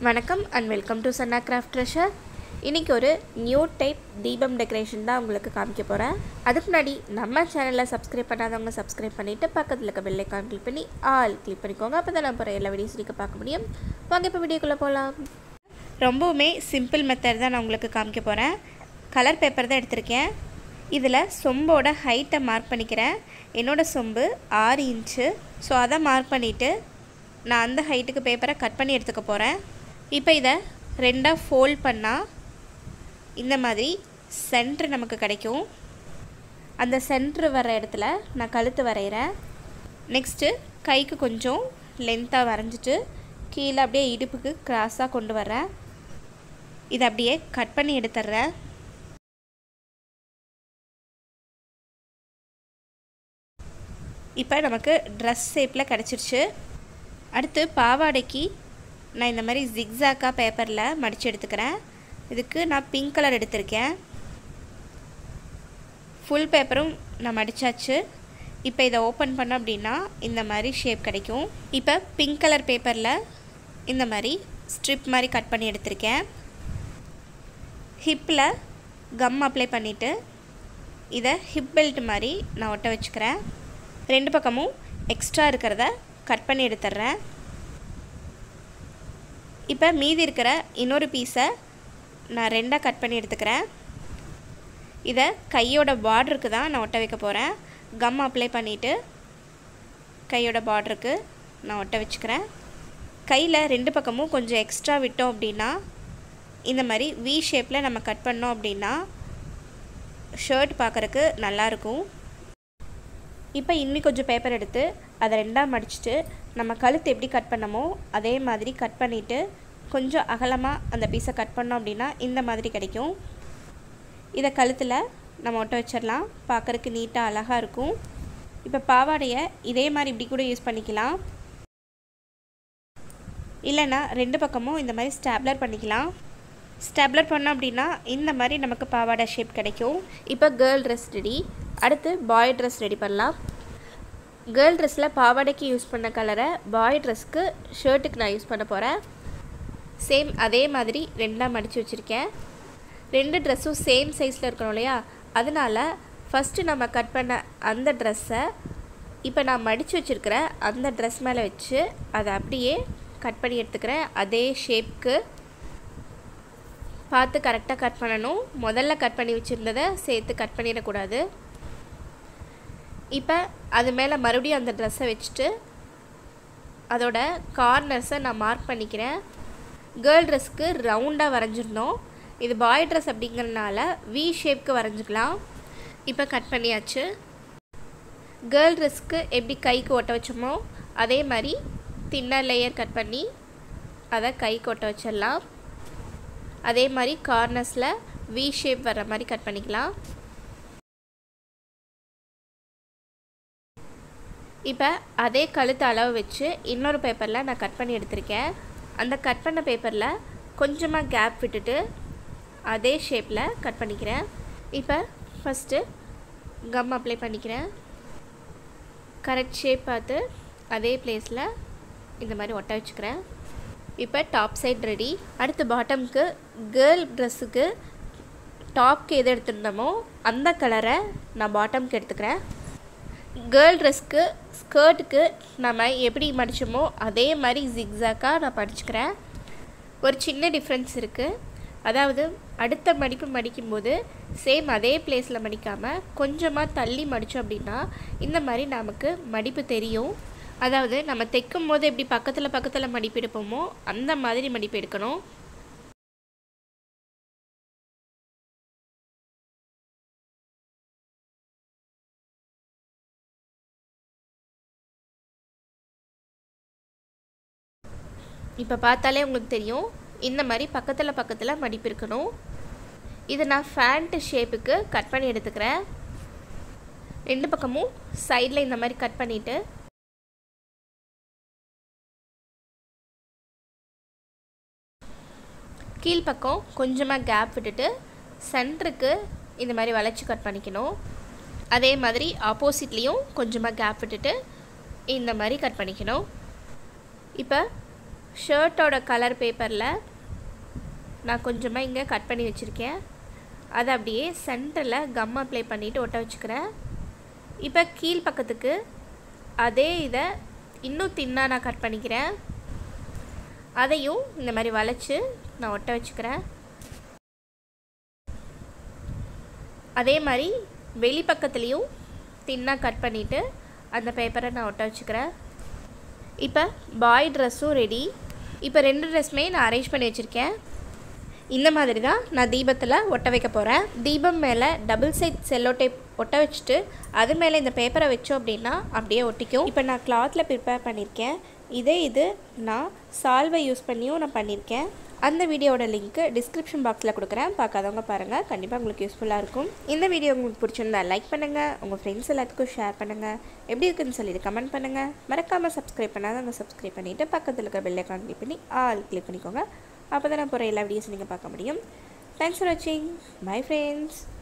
வணக்கம் and welcome to Sanna Craft Treasure. இன்னைக்கு ஒரு நியூ டைப் தீபம் டெக்கரேஷன் தான் உங்களுக்கு காமிக்க போறேன். அதுக்கு முன்னாடி நம்ம சேனலை சப்ஸ்கிரைப் பண்ணாதவங்க சப்ஸ்கிரைப் பண்ணிட்டு பக்கத்துல இருக்க பெல் ஐகான் கிளிக் பண்ணி ஆல் கிளிக் பண்ணிக்கோங்க. அப்பதான் நான் போற எல்லா வீடியோஸ் நீங்க பார்க்க முடியும். வாங்க இப்ப வீடியோக்குள்ள போலாம். ரொம்பவே சிம்பிள் மெத்தட் தான் நான் உங்களுக்கு காமிக்க போறேன். கலர் பேப்பர் தான் எடுத்துர்க்கேன். இதுல சொம்போட ஹைட்டை மார்க் பண்ணிக்கிறேன். என்னோட சொம்பு 6 இன்ச். சோ அத மார்க் பண்ணிட்டு நான் அந்த ஹைட்டுக்கு பேப்பரை கட் பண்ணி எடுத்துக்க போறேன். இப்போ இத ரெண்டா ஃபோல்ட் பண்ணா இந்த மாதிரி சென்டர் நமக்கு கிடைக்கும். அந்த சென்டர் வர இடத்துல நான் கழுத்து வரையறேன். நெக்ஸ்ட் கைக்கு கொஞ்சம் லெந்தா வரைஞ்சிட்டு கீழ அப்படியே இடுப்புக்கு கிராஸா கொண்டு வரேன். இத அப்படியே கட் பண்ணி எடுத்துறேன். இப்போ நமக்கு Dress ஷேப்ல கிடைச்சிருச்சு. அடுத்து பாவாடைக்கு நான் இந்த மாதிரி zigzag பேப்பர்ல மடிச்சு எடுத்துக்கறேன். இதுக்கு நான் பிங்க் கலர் எடுத்துர்க்கேன். ஃபுல் பேப்பரும் நான் மடிச்சாச்சு. இப்போ இத ஓபன் பண்ண அப்படினா இந்த மாதிரி ஷேப் கிடைக்கும். இப்போ பிங்க் கலர் பேப்பர்ல இந்த மாதிரி ஸ்ட்ரிப் மாதிரி கட் பண்ணி எடுத்துர்க்கேன். ஹிப்ல கம் அப்ளை பண்ணிட்டு இத ஹிப் பெல்ட் மாதிரி நான் ஒட்ட வச்சுக்கறேன். ரெண்டு பக்கமும் எக்ஸ்ட்ரா இருக்குறத கட் பண்ணி எடுத்துறேன். இப்போ மீதி இருக்கிற இன்னொரு பீஸை நான் ரெண்டா கட் பண்ணி எடுத்துக்கறேன். இத கையோட பார்டருக்கு தான் நான் ஒட்ட வைக்க போறேன். கம் அப்ளை பண்ணிட்டு கையோட பார்டருக்கு நான் ஒட்ட வச்சுக்கறேன். கையில ரெண்டு பக்கமும் கொஞ்சம் எக்ஸ்ட்ரா விட்டோம் அப்படினா இந்த மாதிரி V ஷேப்ல நம்ம கட் பண்ணோம் அப்படினா ஷர்ட் பார்க்கறதுக்கு நல்லா இருக்கும். இப்போ இன்னும் கொஞ்சம் பேப்பர் எடுத்து அத ரெண்டா மடிச்சிட்டு நம்ம கழுத்து எப்படி கட் பண்ணமோ அதே மாதிரி கட் பண்ணிட்டு கொஞ்சம் அகலமா அந்த பீஸை கட் பண்ணோம் அப்படினா இந்த மாதிரி கிடைக்கும். இத கழுத்துல நம்ம ஒட்ட வச்சிரலாம். பார்க்கறதுக்கு நீட்டா அழகா இருக்கும். இப்போ பாவாடைய இதே மாதிரி இப்படி கூட யூஸ் பண்ணிக்கலாம். இல்லனா ரெண்டு பக்கமும் இந்த மாதிரி ஸ்டாப்லர் பண்ணிக்கலாம். ஸ்டாப்லர் பண்ணோம் அப்படினா இந்த மாதிரி நமக்கு பாவாடை ஷேப் கிடைக்கும். இப்போ கேர்ள் Dress ரெடி. அடுத்து பாய் Dress ரெடி பண்ணலாம். கேர்ள் Dressல பாவாடைக்கு யூஸ் பண்ண கலரை பாய் Dressக்கு ஷர்ட்டுக்கு நான் யூஸ் பண்ண போறேன். சேம் அதே மாதிரி ரெண்டா மடிச்சு வச்சிருக்கேன். ரெண்டு Dressஸும் சேம் சைஸ்ல இருக்கணும் இல்லையா? அதனால ஃபர்ஸ்ட் நம்ம கட் பண்ண அந்த Dressஸை இப்போ நான் மடிச்சு வச்சிருக்கிற அந்த Dress மேல வச்சு அதை அப்படியே கட் பண்ணி எடுத்துக்கிறேன். அதே ஷேப்க்கு பார்த்து கரெக்ட்டா கட் பண்ணனும். முதல்ல கட் பண்ணி வச்சிருந்ததை சேர்த்து கட் பண்ணிர கூடாது. இப்போ அது மேல மறுபடியும் அந்த Dress-ஐ வெச்சிட்டு அதோட கார்னர்ஸை நான் மார்க் பண்ணிக்கிறேன். கேர்ள் Dressக்கு ரவுண்டா வரைஞ்சிரணும். இது பாய் Dress அப்படிங்கறனால V ஷேப்க்கு வரைஞ்சிக்கலாம். இப்போ கட் பண்ணியாச்சு. கேர்ள் Dressக்கு எப்படி கைக்கு ஒட்ட வச்சோமோ அதே மாதிரி தின்னர் லேயர் கட் பண்ணி அத கைக்கு ஒட்ட வச்சிரலாம். அதே மாதிரி கார்னர்ஸ்ல V ஷேப் வர மாதிரி கட் பண்ணிக்கலாம். இப்போ அதே கழுத்து அளவு வச்சு இன்னொரு பேப்பர்ல நான் கட் பண்ணி எடுத்துர்க்கேன். அந்த கட் பண்ண பேப்பர்ல கொஞ்சமா கேப் விட்டுட்டு அதே ஷேப்ல கட் பண்ணிக்கிறேன். இப்போ ஃபர்ஸ்ட் கம் அப்ளை பண்ணிக்கிறேன். கரெக்ட் ஷேப் பார்த்து அதே பிளேஸ்ல இந்த மாதிரி ஒட்ட வச்சுக்கிறேன். இப்போ டாப் சைடு ரெடி. அடுத்து பாட்டம்க்கு கேர்ள் Dressக்கு டாப்க்கு எது எடுத்துட்டோமோ அந்த கலரை நான் பாட்டம்க்கு எடுத்துக்கிறேன். கேர்ள் Dressக்கு ஸ்கர்ட்டுக்கு நம்ம எப்படி மடிச்சோமோ அதே மாதிரி zigzag-ஆ நான் மடிச்சுக்கிறேன். ஒரு சின்ன டிஃபரன்ஸ் இருக்கு. அதாவது அடுத்த மடிப்பு மடிக்கும்போது சேம் அதே பிளேஸ்ல மடிக்காம கொஞ்சமா தள்ளி மடிச்சோம் அப்படினா இந்த மாதிரி நமக்கு மடிப்பு தெரியும். அதாவது நம்ம தைக்கும்போது எப்படி பக்கத்துல மடிப்பு எடுப்போமோ அந்த மாதிரி மடிப்பு எடுக்கணும். இப்போ பார்த்தாலே உங்களுக்கு தெரியும் இந்த மாதிரி பக்கத்துல மடிப்பு இருக்கணும். இது நான் ஃபேண்ட் ஷேப்புக்கு கட் பண்ணி எடுத்துக்கிறேன். ரெண்டு பக்கமும் சைடுல இந்த மாதிரி கட் பண்ணிட்டு கீழ் பக்கம் கொஞ்சமா கேப் விட்டுட்டு சென்டருக்கு இந்த மாதிரி வளைச்சு கட் பண்ணிக்கணும். அதே மாதிரி ஆப்போசிட்லயும் கொஞ்சமா கேப் விட்டுட்டு இந்த மாதிரி கட் பண்ணிக்கணும். இப்போ ஷர்ட்டோட கலர் பேப்பரில் நான் கொஞ்சமாக இங்கே கட் பண்ணி வச்சுருக்கேன். அதை அப்படியே சென்டரில் கம் அப்ளை பண்ணிவிட்டு ஒட்ட வச்சுக்கிறேன். இப்போ கீழ் பக்கத்துக்கு அதே இதை இன்னும் தின்னாக நான் கட் பண்ணிக்கிறேன். அதையும் இந்த மாதிரி வளைச்சி நான் ஒட்ட வச்சுக்கிறேன். அதே மாதிரி வெளி பக்கத்துலேயும் தின்னாக கட் பண்ணிவிட்டு அந்த பேப்பரை நான் ஒட்ட வச்சுக்கிறேன். இப்போ பாய் ட்ரெஸ்ஸும் ரெடி. இப்போ 2 ட்ரெஸ்ஸுமே நான் அரேஞ்ச் பண்ணி வச்சுருக்கேன். இந்த மாதிரி தான் நான் தீபத்தில் ஒட்ட வைக்க போகிறேன். தீபம் மேலே டபுள் சைட் செல்லோ டேப் ஒட்ட வச்சுட்டு அது மேலே இந்த பேப்பரை வச்சோம் அப்படின்னா அப்படியே ஒட்டிக்கும். இப்போ நான் கிளாத்தில் ப்ரிப்பேர் பண்ணியிருக்கேன். இது நான் சால்வை யூஸ் பண்ணியும் நான் பண்ணியிருக்கேன். அந்த வீடியோட லிங்க்கு டிஸ்கிரிப்ஷன் பாக்ஸில் கொடுக்குறேன். பார்க்காதவங்க பாருங்கள், கண்டிப்பாக உங்களுக்கு யூஸ்ஃபுல்லாக இருக்கும். இந்த வீடியோ உங்களுக்கு பிடிச்சிருந்தா லைக் பண்ணுங்கள், உங்கள் ஃப்ரெண்ட்ஸ் எல்லாத்துக்கும் ஷேர் பண்ணுங்கள். எப்படி இருக்குன்னு சொல்லிட்டு கமெண்ட் பண்ணுங்கள். மறக்காமல் சப்ஸ்கிரைப் பண்ணாதவங்க சப்ஸ்கிரைப் பண்ணிவிட்டு பக்கத்தில் இருக்கிற பெல் ஐக்கான் கிளிக் பண்ணி ஆல் கிளிக் பண்ணிக்கோங்க. அப்போ தான் நான் போகிற எல்லா வீடியோஸும் நீங்கள் பார்க்க முடியும். தேங்க்ஸ் ஃபார் வாட்சிங். Bye friends.